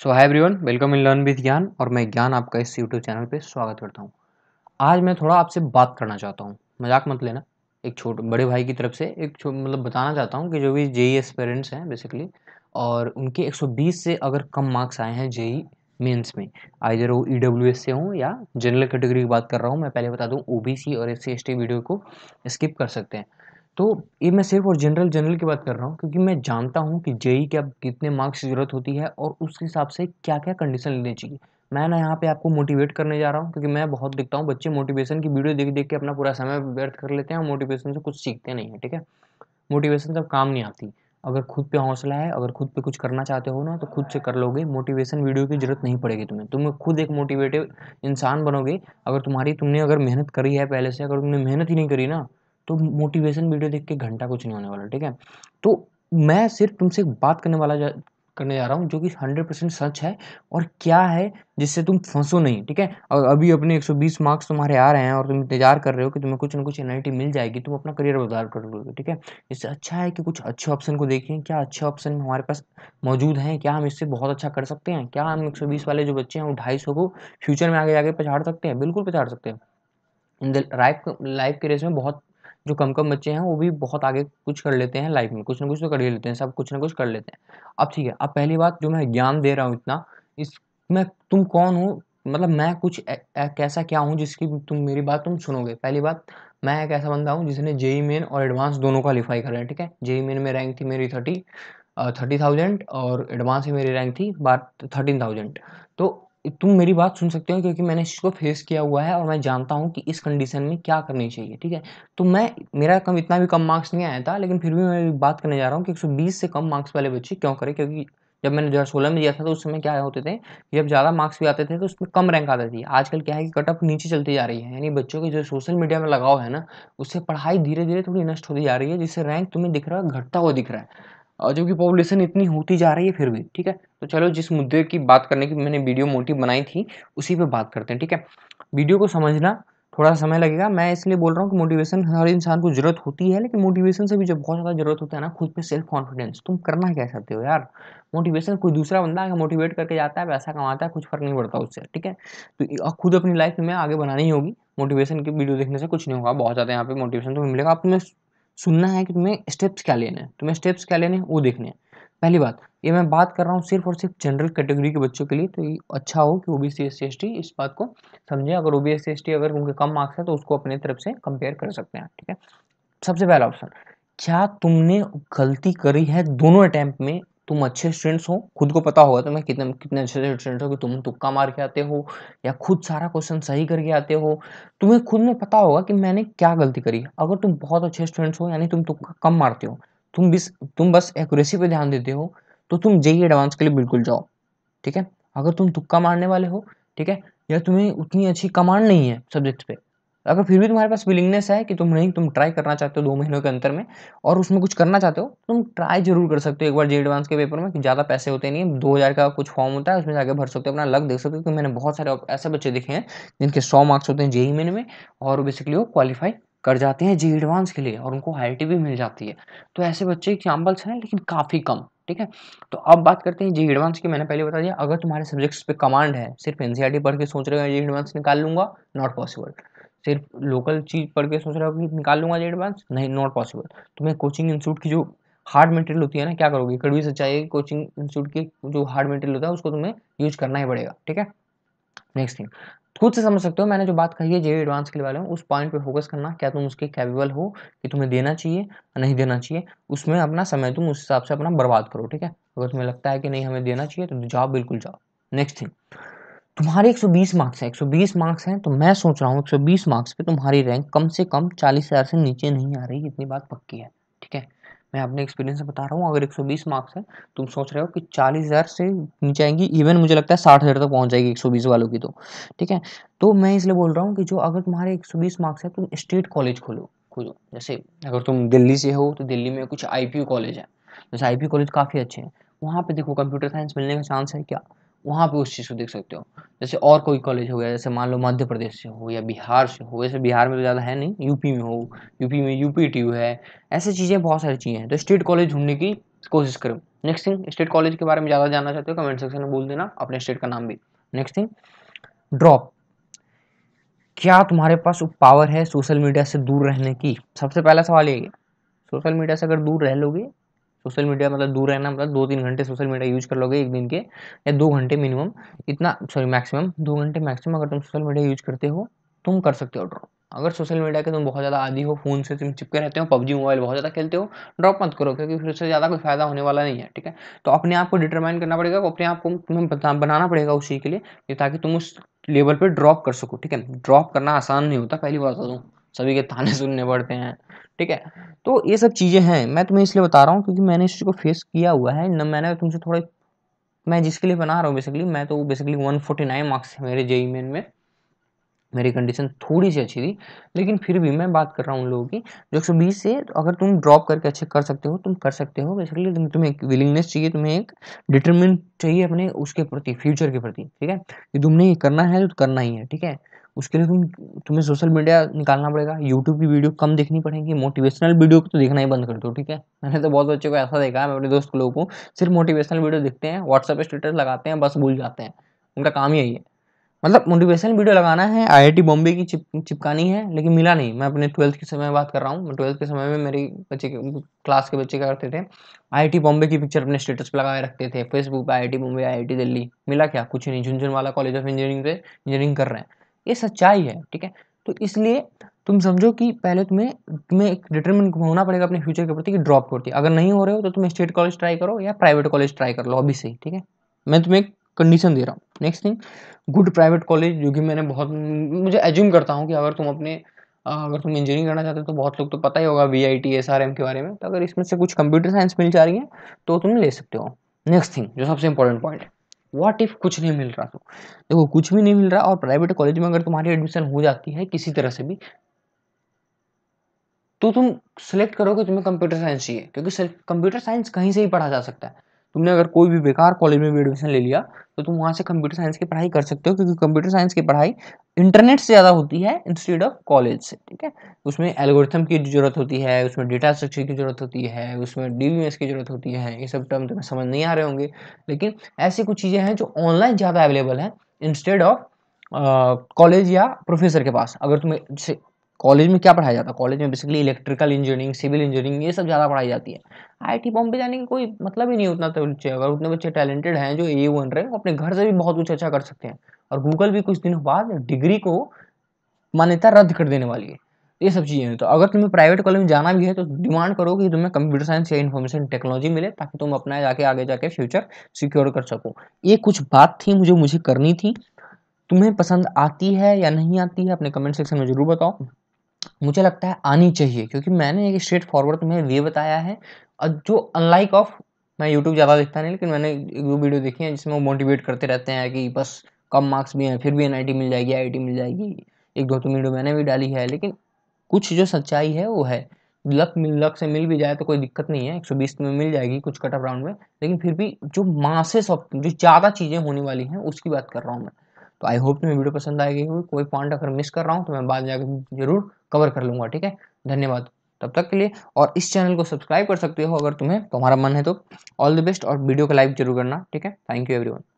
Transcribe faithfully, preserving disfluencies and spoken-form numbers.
So hi everyone, welcome in learn with Gyan. और मैं ज्ञान आपका इस यूट्यूब चैनल पे स्वागत करता हूँ। आज मैं थोड़ा आपसे बात करना चाहता हूँ, मजाक मत लेना। एक छोटे बड़े भाई की तरफ से एक छो मतलब बताना चाहता हूँ कि जो भी जेई एस्पिरेंट्स हैं बेसिकली, और उनके एक सौ बीस से अगर कम मार्क्स आए हैं जेई मेंस में, आइदर वो ईडब्ल्यूएस से हों या जनरल कैटेगरी की बात कर रहा हूँ। मैं पहले बता दूँ, ओबीसी और एससी एसटी वीडियो को स्किप कर सकते हैं। तो ये मैं सिर्फ और जनरल जनरल की बात कर रहा हूँ, क्योंकि मैं जानता हूँ कि जेई के अब कितने मार्क्स की ज़रूरत होती है और उस हिसाब से क्या-क्या कंडीशन लेनी चाहिए। मैं ना यहाँ पे आपको मोटिवेट करने जा रहा हूँ, क्योंकि मैं बहुत देखता हूँ बच्चे मोटिवेशन की वीडियो देख-देख के अपना पूरा समय व्यर्थ कर लेते हैं और मोटिवेशन से कुछ सीखते नहीं हैं, ठीक है? मोटिवेशन सब काम नहीं आती। अगर खुद पे हौसला है, अगर खुद पे कुछ करना चाहते हो ना, तो खुद से कर लोगे। मोटिवेशन वीडियो की ज़रूरत नहीं पड़ेगी तुम्हें। तुम खुद एक मोटिवेटिव इंसान बनोगे। अगर तुम्हारी तुमने अगर मेहनत करी है पहले से, अगर तुमने मेहनत ही नहीं करी ना, तो मोटिवेशन वीडियो देख के घंटा कुछ नहीं होने वाला, ठीक है? तो मैं सिर्फ तुमसे एक बात करने वाला जा करने जा रहा हूँ, जो कि हंड्रेड परसेंट सच है। और क्या है जिससे तुम फँसो नहीं, ठीक है? और अभी अपने एक सौ बीस मार्क्स तुम्हारे आ रहे हैं और तुम इंतज़ार कर रहे हो कि तुम्हें कुछ न कुछ एनआईटी मिल जाएगी, तुम अपना करियर बर्बाद कर लोगे, ठीक है? इससे अच्छा है कि कुछ अच्छे ऑप्शन को देखें। क्या अच्छे ऑप्शन हमारे पास मौजूद हैं? क्या हम इससे बहुत अच्छा कर सकते हैं? क्या हम एक सौ बीस वाले जो बच्चे हैं वो ढाई सौ को फ्यूचर में आगे जाके पछाड़ सकते हैं? बिल्कुल पछाड़ सकते हैं। इन द लाइफ लाइफ के रेस में बहुत जो कम-कम बच्चे हैं वो भी बहुत आगे कुछ कर लेते हैं लाइफ में, कुछ ना कुछ तो कर ही लेते हैं, सब कुछ ना कुछ कर लेते हैं। अब ठीक है, अब पहली बात, जो मैं ज्ञान दे रहा हूँ इतना, इसमें तुम कौन हो? मतलब मैं कुछ ए एक ऐसा क्या हूँ जिसकी तुम मेरी बात तुम सुनोगे? पहली बात, मैं एक ऐसा बंदा हूँ जिसने जेईई मेन और एडवांस दोनों क्वालीफाई करा है, ठीक है? जेईई मेन में रैंक थी मेरी थर्टी अ, थर्टी थाउज़ेंड और एडवांस में मेरी रैंक थी बात थर्टीन थाउज़ेंड। तो तुम मेरी बात सुन सकते हो, क्योंकि मैंने इस चीज़ को फेस किया हुआ है और मैं जानता हूँ कि इस कंडीशन में क्या करनी चाहिए, ठीक है? तो मैं मेरा कम इतना भी कम मार्क्स नहीं आया था, लेकिन फिर भी मैं बात करने जा रहा हूँ कि एक सौ बीस से कम मार्क्स वाले बच्चे क्यों करें? क्योंकि जब मैंने दो हज़ार सोलह में दिया था तो उस समय क्या होते थे कि जब ज़्यादा मार्क्स भी आते थे तो उसमें कम रैंक आती थी। आजकल क्या है कि कट ऑफ नीचे चलती जा रही है, यानी बच्चों के जो सोशल मीडिया में लगाव है ना, उससे पढ़ाई धीरे-धीरे थोड़ी नष्ट होती जा रही है, जिससे रैंक तुम्हें दिख रहा है घटता हुआ दिख रहा है। और जबकि पॉपुलेशन इतनी होती जा रही है फिर भी, ठीक है? तो चलो, जिस मुद्दे की बात करने की मैंने वीडियो मोटिव बनाई थी, उसी पे बात करते हैं, ठीक है? वीडियो को समझना थोड़ा समय लगेगा। मैं इसलिए बोल रहा हूँ कि मोटिवेशन हर इंसान को ज़रूरत होती है, लेकिन मोटिवेशन से भी जब बहुत ज़्यादा ज़रूरत होता है ना, खुद पे सेल्फ कॉन्फिडेंस। तुम करना क्या चाहते हो यार? मोटिवेशन कोई दूसरा बंदा आके मोटिवेट करके जाता है, पैसा कमाता है, कुछ फ़र्क नहीं पड़ता उससे, ठीक है? तो अ, खुद अपनी लाइफ़ में आगे बनानी ही होगी। मोटिवेशन की वीडियो देखने से कुछ नहीं होगा, बहुत ज़्यादा यहाँ पे मोटिवेशन तुम्हें मिलेगा। अब तुम्हें सुनना है कि तुम्हें स्टेप्स क्या लेने हैं, तुम्हें स्टेप्स क्या लेने हैं वो देखने हैं। पहली बात, ये मैं बात कर रहा हूँ सिर्फ़ और सिर्फ़ जनरल कैटेगरी के बच्चों के लिए, तो ये अच्छा हो कि ओबीसी, एससी, एसटी इस बात को समझे। अगर ओबीसी, एसटी अगर उनके कम मार्क्स हैं तो उसको अपनी तरफ से कंपेयर कर सकते हैं, ठीक है? सबसे पहला ऑप्शन, क्या तुमने गलती करी है दोनों अटेम्प्ट में? तुम अच्छे स्टूडेंट्स हो, खुद को पता होगा तुम्हें कितने कितने अच्छे स्टूडेंट्स हो, कि तुम तुक्का मार के आते हो या खुद सारा क्वेश्चन सही करके आते हो। तुम्हें खुद में पता होगा कि मैंने क्या गलती करी है। अगर तुम बहुत अच्छे स्टूडेंट्स हो, यानी तुम तुक्का कम मारते हो, तुम बिस तुम बस एक्यूरेसी पे ध्यान देते हो, तो तुम जेईई एडवांस के लिए बिल्कुल जाओ, ठीक है? अगर तुम तुक्का मारने वाले हो, ठीक है, या तुम्हें उतनी अच्छी कमांड नहीं है सब्जेक्ट पे, अगर फिर भी तुम्हारे पास विलिंगनेस है कि तुम नहीं तुम ट्राई करना चाहते हो दो महीनों के अंतर में और उसमें कुछ करना चाहते हो, तुम ट्राई ज़रूर कर सकते हो एक बार जेईई एडवांस के पेपर में, कि ज़्यादा पैसे होते नहीं हैं, दो हज़ार का कुछ फॉर्म होता है, उसमें जाके भर सकते हो, अपना लक देख सकते हो। क्योंकि मैंने बहुत सारे ऐसे बच्चे देखे हैं जिनके सौ मार्क्स होते हैं जेईई मेन में, और बेसिकली वो क्वालीफाई कर जाते हैं जेईई एडवांस के लिए और उनको आईआईटी भी मिल जाती है। तो ऐसे बच्चे एग्जाम्पल्स हैं, लेकिन काफ़ी कम, ठीक है? तो अब बात करते हैं जेईई एडवांस की। मैंने पहले बता दिया, अगर तुम्हारे सब्जेक्ट्स पे कमांड है, सिर्फ एनसीईआरटी पढ़ के सोच रहे हो जेईई एडवांस निकाल लूंगा, नॉट पॉसिबल। सिर्फ लोकल चीज़ पढ़ के सोच रहे हो कि निकाल लूंगा जेईई एडवांस, नहीं, नॉट पॉसिबल। तुम्हें कोचिंग इंस्टीट्यूट की जो हार्ड मटेरियल होती है ना, क्या करोगे? कड़वी सच्चाई है कि कोचिंग इंस्टीट्यूट की जो हार्ड मटेरियल होता है उसको तुम्हें यूज करना ही पड़ेगा, ठीक है? नेक्स्ट थिंग, खुद से समझ सकते हो मैंने जो बात कही है जेईई एडवांस के लिए वाले में, उस पॉइंट पे फोकस करना। क्या तुम उसके कैपेबल हो कि तुम्हें देना चाहिए या नहीं देना चाहिए? उसमें अपना समय तुम उस हिसाब से अपना बर्बाद करो, ठीक है? अगर तुम्हें लगता है कि नहीं हमें देना चाहिए तो जाओ, बिल्कुल जाओ। नेक्स्ट थिंग, तुम्हारे एक सौ बीस मार्क्स हैं, एक सौ बीस मार्क्स हैं, तो मैं सोच रहा हूँ एक सौ बीस मार्क्स पे तुम्हारी रैंक कम से कम चालीस हज़ार से नीचे नहीं आ रही, इतनी बात पक्की है, ठीक है? मैं अपने एक्सपीरियंस से बता रहा हूँ, अगर एक सौ बीस मार्क्स है, तुम सोच रहे हो कि चालीस हज़ार से नीचे आएंगी, इवन मुझे लगता है साठ हज़ार तक पहुँच जाएगी एक सौ बीस वालों की तो, ठीक है? तो मैं इसलिए बोल रहा हूँ कि जो अगर तुम्हारे एक सौ बीस मार्क्स है, तुम स्टेट कॉलेज खोलो खोलो जैसे अगर तुम दिल्ली से हो तो दिल्ली में कुछ आईपीयू कॉलेज है, जैसे आईपीयू कॉलेज काफ़ी अच्छे हैं, वहाँ पे देखो कंप्यूटर साइंस मिलने का चांस है क्या? वहाँ पे उस चीज़ को देख सकते हो। जैसे और कोई कॉलेज हो गया, जैसे मान लो मध्य प्रदेश से हो या बिहार से हो, वैसे बिहार में तो ज़्यादा है नहीं, यूपी में हो, यूपी में यूपीटीयू है, ऐसी चीज़ें बहुत सारी चीज़ें हैं। तो स्टेट कॉलेज ढूँढने की कोशिश करो। नेक्स्ट थिंग, स्टेट कॉलेज के बारे में ज़्यादा जानना चाहते हो कमेंट सेक्शन में बोल देना, अपने स्टेट का नाम भी। Next thing, drop. क्या तुम्हारे पास पावर है सोशल मीडिया से दूर रहने की? सबसे पहला सवाल ये है, सोशल मीडिया से अगर दूर रह लोगे, सोशल मीडिया मतलब दूर रहना मतलब दो तीन घंटे सोशल मीडिया यूज कर लोगे एक दिन के, या दो घंटे मिनिमम, इतना सॉरी मैक्सिमम दो घंटे मैक्सिमम अगर तुम सोशल मीडिया यूज करते हो, तुम कर सकते हो ड्रॉप। अगर सोशल मीडिया के तुम बहुत ज़्यादा आदी हो, फोन से तुम चिपके रहते हो, पबजी मोबाइल बहुत ज़्यादा खेलते हो, ड्रॉप मत करो, क्योंकि फिर उससे ज़्यादा कोई फायदा होने वाला नहीं है, ठीक है। तो अपने आप को डिटरमाइन करना पड़ेगा, अपने आप को तुम्हें बनाना पड़ेगा उस चीज़ के लिए, ताकि तुम उस लेवल पे ड्रॉप कर सको, ठीक है। ड्रॉप करना आसान नहीं होता, पहली बात बता दूं, सभी के ताने सुनने पड़ते हैं, ठीक है। तो ये सब चीज़ें हैं, मैं तुम्हें इसलिए बता रहा हूँ क्योंकि मैंने इस चीज़ को फेस किया हुआ है न। मैंने तुमसे थोड़ा, मैं जिसके लिए बना रहा हूँ बेसिकली, मैं तो basically one forty nine marks है मेरे जेई मेन में, मेरी कंडीशन थोड़ी सी अच्छी थी, लेकिन फिर भी मैं बात कर रहा हूँ उन लोगों की जो एक सौ बीस से, अगर तुम ड्रॉप करके अच्छे कर सकते हो, तुम कर सकते हो। बेसिकली तुम, तुम्हें एक विलिंगनेस चाहिए, तुम्हें एक डिटरमिन चाहिए अपने उसके प्रति, फ्यूचर के प्रति, ठीक है, कि तुमने ये करना है तो करना ही है, ठीक है। उसके लिए तुम तुम्हें सोशल मीडिया निकालना पड़ेगा, यूट्यूब की वीडियो कम देखनी पड़ेगी, मोटिवेशनल वीडियो को तो देखना ही बंद कर दो, ठीक है। मैंने तो बहुत बच्चों को ऐसा देखा है, मैं अपने दोस्त लोगों को सिर्फ मोटिवेशनल वीडियो देखते हैं, व्हाट्सएप स्टेटस लगाते हैं, बस भूल जाते हैं, उनका काम ही यही है। मतलब मोटिवेशनल वीडियो लगाना है, आईआईटी बॉम्बे की चिप चिपकानी है, लेकिन मिला नहीं। मैं अपने ट्वेल्थ के समय में बात कर रहा हूँ, ट्वेल्थ के समय में मेरी बच्चे के क्लास के बच्चे क्या करते थे, आईआईटी बॉम्बे की पिक्चर अपने स्टेटस पे लगाए रखते थे, फेसबुक पे आईआईटी बॉम्बे, आईआईटी दिल्ली। मिला क्या? कुछ नहीं। Jhunjhunwala college of engineering से इंजीनियरिंग कर रहे हैं। ये सच्चाई है, ठीक है। तो इसलिए तुम समझो कि पहले तुम्हें तुम्हें एक डिटरमिन होना पड़ेगा अपने फ्यूचर के प्रति कि ड्रॉप करती है। अगर नहीं हो रहे हो तो तुम स्टेट कॉलेज ट्राई करो या प्राइवेट कॉलेज ट्राई कर लो अभी से ही, ठीक है। मैं तुम्हें कंडीशन दे रहा हूँ। Next thing, good private college, जो कि मैंने बहुत, मुझे एज्यूम करता हूँ कि अगर तुम अपने अगर तुम इंजीनियरिंग करना चाहते हो तो बहुत लोग तो पता ही होगा V I T S R M के बारे में। तो अगर इसमें से कुछ कंप्यूटर साइंस मिल जा रही है तो तुम ले सकते हो। नेक्स्ट थिंग, जो सबसे इंपॉर्टेंट पॉइंट है, व्हाट इफ कुछ नहीं मिल रहा? तो देखो, कुछ भी नहीं मिल रहा और प्राइवेट कॉलेज में अगर तुम्हारी एडमिशन हो जाती है किसी तरह से भी, तो तुम सेलेक्ट करोगे तुम्हें कंप्यूटर साइंस चाहिए, क्योंकि कंप्यूटर साइंस कहीं से ही पढ़ा जा सकता है। तुमने अगर कोई भी बेकार कॉलेज में भी एडमिशन ले लिया तो तुम वहां से कंप्यूटर साइंस की पढ़ाई कर सकते हो, क्योंकि कंप्यूटर साइंस की पढ़ाई इंटरनेट से ज़्यादा होती है इंस्टेड ऑफ कॉलेज से, ठीक है। उसमें एल्गोरिथम की जरूरत होती है, उसमें डेटा स्ट्रक्चर की जरूरत होती है, उसमें डीबीएमएस की जरूरत होती है। ये सब टर्म तुम्हें समझ नहीं आ रहे होंगे, लेकिन ऐसी कुछ चीज़ें हैं जो ऑनलाइन ज़्यादा अवेलेबल है इंस्टेड ऑफ कॉलेज या प्रोफेसर के पास। अगर तुम्हें जैसे कॉलेज में क्या पढ़ाया जाता है, कॉलेज में basically electrical engineering, civil engineering, ये सब ज़्यादा पढ़ाई जाती है। आईआईटी बॉम्बे जाने की कोई मतलब ही नहीं उतना। तो बच्चे, अगर उतने बच्चे टैलेंटेड हैं जो ए बन रहे हैं, अपने घर से भी बहुत कुछ अच्छा कर सकते हैं। और गूगल भी कुछ दिनों बाद डिग्री को मान्यता रद्द कर देने वाली है। ये सब चीज़ें हैं। तो अगर तुम्हें प्राइवेट कॉलेज में जाना भी है तो डिमांड करो कि तुम्हें कंप्यूटर साइंस या इन्फॉर्मेशन टेक्नोलॉजी मिले, ताकि तुम अपना जाके आगे जाके फ्यूचर सिक्योर कर सको। ये कुछ बात थी मुझे मुझे करनी थी। तुम्हें पसंद आती है या नहीं आती है अपने कमेंट सेक्शन में जरूर बताओ। मुझे लगता है आनी चाहिए, क्योंकि मैंने एक स्ट्रेट फॉरवर्ड तुम्हें वे बताया है, और जो अनलाइक ऑफ, मैं यूट्यूब ज़्यादा देखता नहीं, लेकिन मैंने एक दो वीडियो देखी है जिसमें वो मोटिवेट करते रहते हैं कि बस कम मार्क्स भी हैं फिर भी एनआईटी मिल जाएगी, आईआईटी मिल जाएगी। एक दो तीन वीडियो मैंने भी डाली है, लेकिन कुछ जो सच्चाई है वो है, लक मिल लक से मिल भी जाए तो कोई दिक्कत नहीं है, एक सौ बीस में मिल जाएगी कुछ कट ऑफ राउंड में, लेकिन फिर भी जो मासेस ऑफ, जो ज़्यादा चीज़ें होने वाली हैं उसकी बात कर रहा हूँ मैं। तो आई होप तुम्हें वीडियो पसंद आएगी होगी। कोई पॉइंट अगर मिस कर रहा हूँ तो मैं बाद जाकर जरूर कवर कर लूँगा, ठीक है। धन्यवाद तब तक के लिए। और इस चैनल को सब्सक्राइब कर सकते हो अगर तुम्हें तुम्हारा मन है तो। ऑल द बेस्ट, और वीडियो को लाइक जरूर करना, ठीक है। Thank you everyone.